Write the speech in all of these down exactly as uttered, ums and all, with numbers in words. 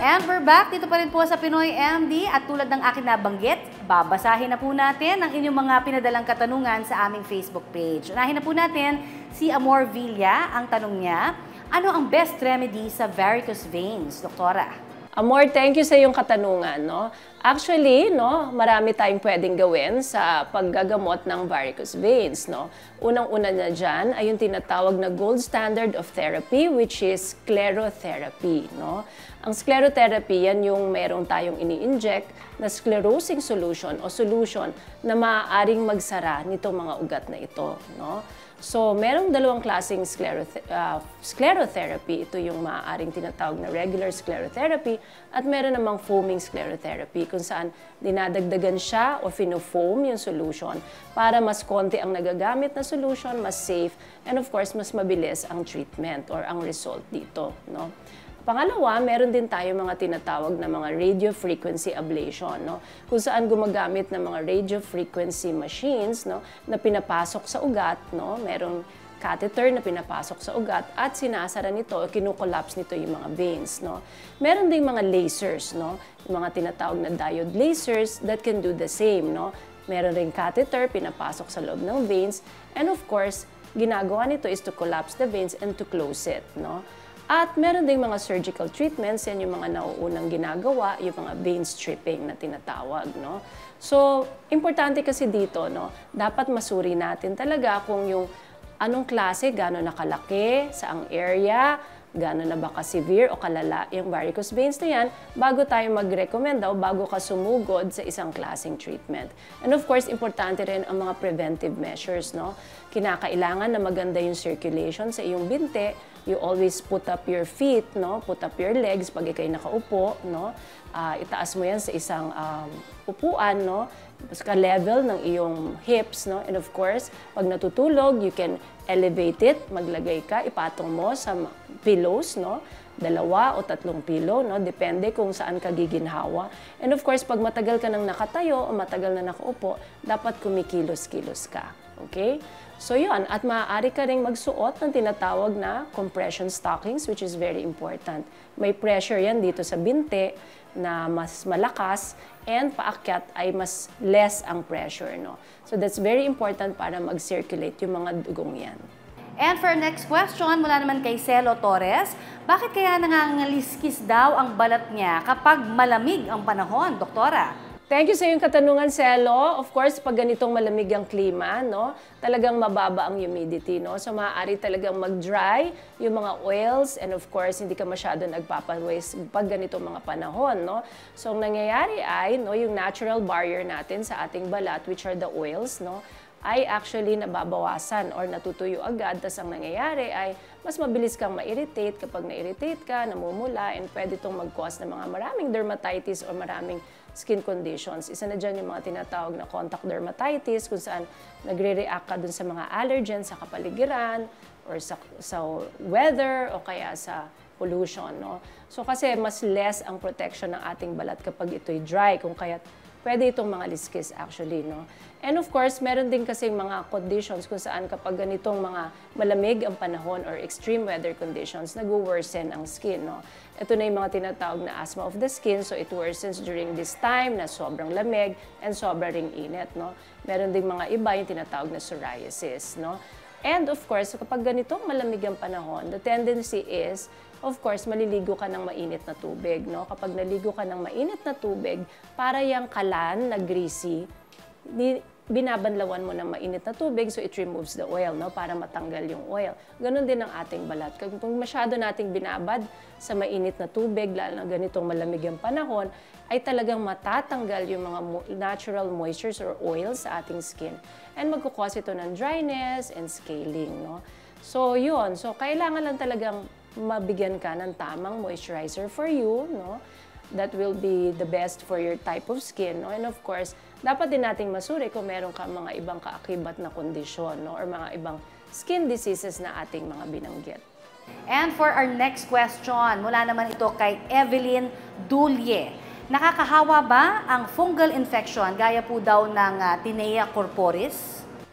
And we're back dito pa rin po sa Pinoy M D at tulad ng akin nabanggit, babasahin na po natin ang inyong mga pinadalang katanungan sa aming Facebook page. Unahin na po natin si Amor Villa. Ang tanong niya, ano ang best remedy sa varicose veins, Doktora? Amor, thank you sa iyong katanungan. No? Actually, no, marami tayong pwedeng gawin sa paggagamot ng varicose veins. No? Unang-una na dyan ay yung tinatawag na gold standard of therapy, which is sclerotherapy. No? Ang sclerotherapy, yan yung meron tayong ini-inject na sclerosing solution o solution na maaaring magsara nitong mga ugat na ito. No? So, merong dalawang klaseng sclerothe uh, sclerotherapy. Ito yung maaaring tinatawag na regular sclerotherapy at meron namang foaming sclerotherapy kung saan dinadagdagan siya o fino-foam yung solution para mas konti ang nagagamit na solution, mas safe, and of course, mas mabilis ang treatment or ang result dito. No? Pangalawa, meron din tayo mga tinatawag na mga radio frequency ablation, no? Kung saan gumagamit ng mga radio frequency machines, no, na pinapasok sa ugat, no? Merong catheter na pinapasok sa ugat at sinasara nito, kinukollapse nito yung mga veins, no? Meron ding mga lasers, no? Yung mga tinatawag na diode lasers that can do the same, no? Meron ring catheter, pinapasok sa loob ng veins, and of course, ginagawa nito is to collapse the veins and to close it, no? At meron ding mga surgical treatments, yan yung mga nauunang ginagawa, yung mga vein stripping na tinatawag, no? So, importante kasi dito, no, dapat masuri natin talaga kung yung anong klase, gano'n nakalaki, saang area, gano'n na ba ka-severe o kalala yung varicose veins na yan, bago tayo mag-recommend daw, bago ka sumugod sa isang klaseng treatment. And of course, importante rin ang mga preventive measures, no? Kinakailangan na maganda yung circulation sa iyong binte. You always put up your feet, no? Put up your legs pag ikay nakaupo, no? Uh, itaas mo yan sa isang um, upuan, no? Ka-level ng iyong hips, no? And of course, pag natutulog, you can elevate it, maglagay ka, ipatong mo sa pillows, no? Dalawa o tatlong pillow, no? Depende kung saan ka giginhawa. And of course, pag matagal ka nang nakatayo o matagal na nakaupo, dapat kumikilos-kilos ka. Okay? So yun, at maaari ka ring magsuot ng tinatawag na compression stockings, which is very important. May pressure yan dito sa binte na mas malakas, and paakyat ay mas less ang pressure, no? So that's very important para mag-circulate yung mga dugong yan. And for our next question, mula naman kay Celo Torres, bakit kaya nangangaliskis daw ang balat niya kapag malamig ang panahon, Doktora? Thank you sa iyong katanungan, Celo. Of course, pag ganitong malamig ang klima, no, talagang mababa ang humidity, no? So maaari talagang mag-dry yung mga oils, and of course, hindi ka masyado nagpapawaste pag ganitong mga panahon, no? So ang nangyayari ay, no, yung natural barrier natin sa ating balat, which are the oils, no, ay actually nababawasan or natutuyo agad. Tas ang nangyayari ay mas mabilis kang ma-irritate. Kapag na-irritate ka, namumula, and pwede itong mag-cause ng mga maraming dermatitis or maraming skin conditions. Isa na dyan yung mga tinatawag na contact dermatitis, kung saan nagre-react ka dun sa mga allergens sa kapaligiran or sa, sa weather o kaya sa pollution, no? So kasi mas less ang protection ng ating balat kapag ito'y dry, kung kaya pwede itong mga liskis actually, no? And of course, meron din kasing mga conditions kung saan kapag ganitong mga malamig ang panahon or extreme weather conditions, nag-worsen ang skin, no? Ito na yung mga tinatawag na asthma of the skin, so it worsens during this time na sobrang lamig and sobrang ring init, no? Meron din mga iba yung tinatawag na psoriasis, no? And of course, kapag ganitong malamig ang panahon, the tendency is, of course, maliligo ka ng mainit na tubig, no? Kapag naligo ka ng mainit na tubig, para yung kalan na greasy, di, binabanlawan mo ng mainit na tubig, so it removes the oil, no? Para matanggal yung oil. Ganon din ang ating balat. Kung masyado nating binabad sa mainit na tubig, lalo na ganitong malamig ang panahon, ay talagang matatanggal yung mga natural moistures or oils sa ating skin. And magkukause ito ng dryness and scaling, no? So, yun. So, kailangan lang talagang mabigyan ka ng tamang moisturizer for you, no? That will be the best for your type of skin, no? And of course, dapat din nating masuri kung meron ka mga ibang kaakibat na kondisyon, no? Or mga ibang skin diseases na ating mga binanggit. And for our next question, mula naman ito kay Evelyn Dulye. Nakakahawa ba ang fungal infection gaya po daw ng uh, Tinea corporis?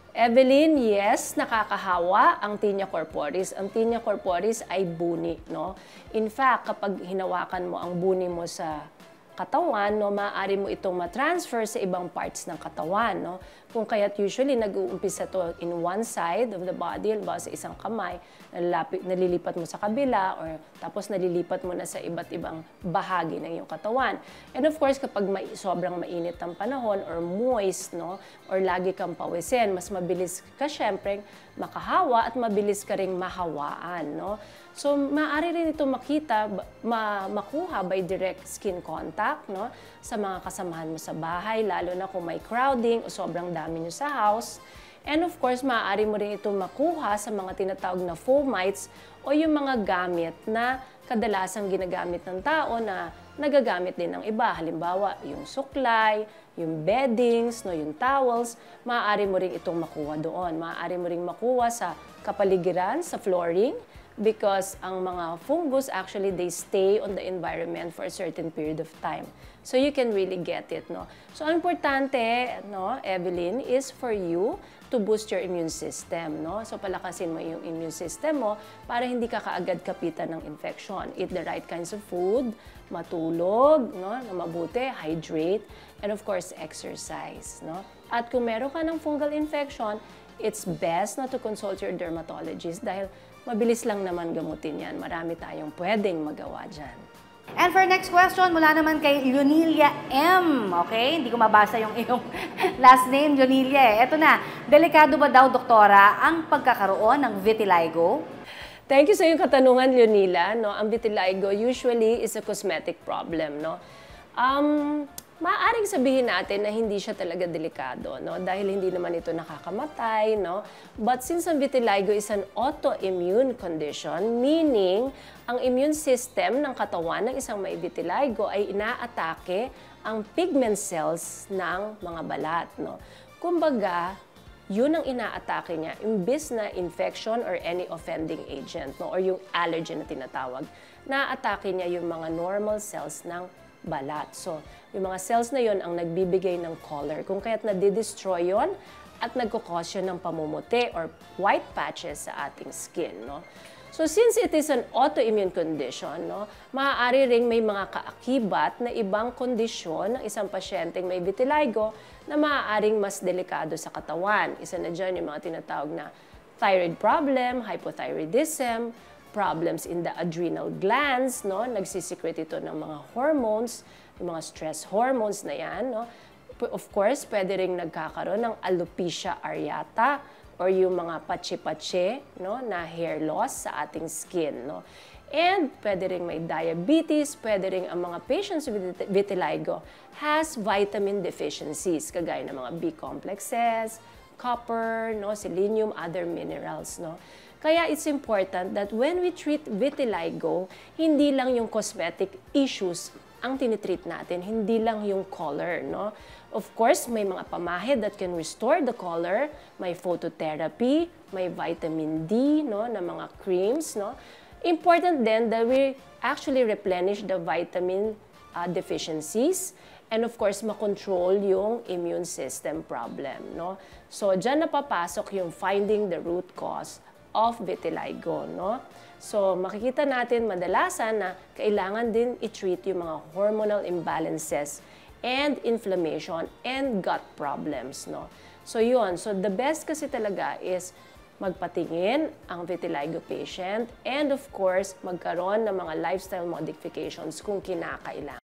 Evelyn, yes, nakakahawa ang tinea corporis. Ang tinea corporis ay buni, no? In fact, kapag hinawakan mo ang buni mo sa katawan, no, maaari mo itong ma-transfer sa ibang parts ng katawan, no? Kung kaya't usually nag-uumpisa to in one side of the body, halimbawa sa isang kamay, nalalapit, nalilipat mo sa kabila, or tapos nalilipat mo na sa iba't ibang bahagi ng iyong katawan. And of course, kapag may, sobrang mainit ang panahon or moist, no, or lagi kang pawisin, mas mabilis ka syempre makahawa at mabilis ka ring mahawaan, no? So, maaari rin ito makita, ma makuha by direct skin contact, no, sa mga kasamahan mo sa bahay, lalo na kung may crowding o sobrang dami nyo sa house. And of course, maaari mo rin ito makuha sa mga tinatawag na fomites o yung mga gamit na kadalasang ginagamit ng tao na nagagamit din ng iba. Halimbawa, yung suklay, yung beddings, no, yung towels, maaari mo rin itong makuha doon. Maaari mo rin makuha sa kapaligiran, sa flooring, because ang mga fungus, actually, they stay on the environment for a certain period of time. So you can really get it, no? So ang importante, no, Evelyn, is for you to boost your immune system, no? So palakasin mo yung immune system mo para hindi ka kaagad kapitan ng infection. Eat the right kinds of food, matulog, no, na mabuti, hydrate, and of course, exercise, no? At kung meron ka ng fungal infection, it's best na to consult your dermatologist dahil mabilis lang naman gamutin yan. Marami tayong pwedeng magawa dyan. And for next question, mula naman kay Leonilia M. Okay? Hindi ko mabasa yung iyong last name, Leonilia eh. Ito na, delikado ba daw, doktora, ang pagkakaroon ng vitiligo? Thank you sa iyong katanungan, Leonila. No? Ang vitiligo usually is a cosmetic problem. No? Um, Maaaring sabihin natin na hindi siya talaga delikado, no? Dahil hindi naman ito nakakamatay, no? But since ang vitiligo is an autoimmune condition, meaning ang immune system ng katawan ng isang may vitiligo ay inaatake ang pigment cells ng mga balat, no? Kumbaga, yun ang inaatake niya, imbis na infection or any offending agent, no? Or yung allergen na tinatawag, naatake niya yung mga normal cells ng balat. So, yung mga cells na yon ang nagbibigay ng color. Kung kaya't nadidestroy yon at nagkukos yun ng pamumuti or white patches sa ating skin, no? So, since it is an autoimmune condition, no, maaari ring may mga kaakibat na ibang kondisyon ng isang pasyenteng may vitiligo na maaaring mas delikado sa katawan. Isa na dyan yung mga tinatawag na thyroid problem, hypothyroidism, problems in the adrenal glands, no? Nagsisecrete ito ng mga hormones, yung mga stress hormones na yan, no? Of course, pwede ring nagkakaroon ng alopecia areata or yung mga patsi-patsi, no, na hair loss sa ating skin, no? And pwede ring may diabetes, pwede ring ang mga patients with vitiligo has vitamin deficiencies, kagaya ng mga B complexes, copper, no, selenium, other minerals, no? Kaya it's important that when we treat vitiligo, hindi lang yung cosmetic issues ang tinitreat natin, hindi lang yung color, no? Of course, may mga pamahid that can restore the color, may phototherapy, may vitamin D, no, na mga creams, no? Important then that we actually replenish the vitamin uh, deficiencies and of course, makontrol yung immune system problem, no? So, dyan napapasok yung finding the root cause of vitiligo, no? So, makikita natin madalasan na kailangan din i-treat yung mga hormonal imbalances and inflammation and gut problems, no? So, yun. So, the best kasi talaga is magpatingin ang vitiligo patient and of course, magkaroon ng mga lifestyle modifications kung kinakailangan.